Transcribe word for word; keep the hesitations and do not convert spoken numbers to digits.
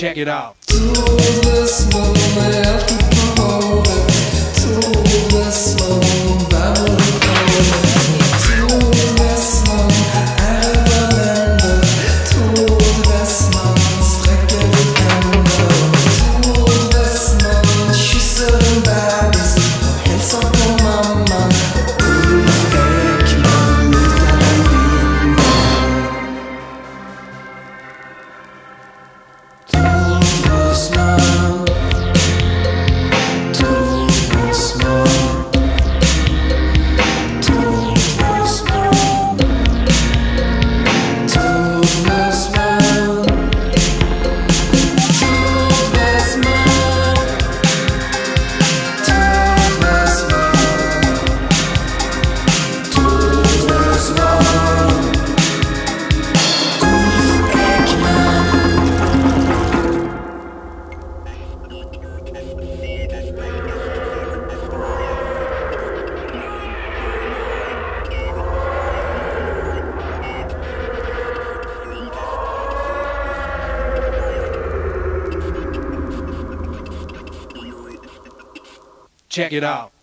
Check it out. Tooooord Bästman är alltid på håret. Tooooord Bästman värmer hålet. Tooooord Bästman erövrar länder. Tooooord Bästman sträcker ut händer. Tooooord Bästman kysser en bäbis och hälsar på mamman. Ulf Ekman lutar vinden. Tooooord Bästman, Tooooord Bästman, Tooooord Bästman, Tooooord Bästman, Tooooord Bästman, Tooooord Bästman, Tooooord Bästman, Ulf Ekman. Check it out.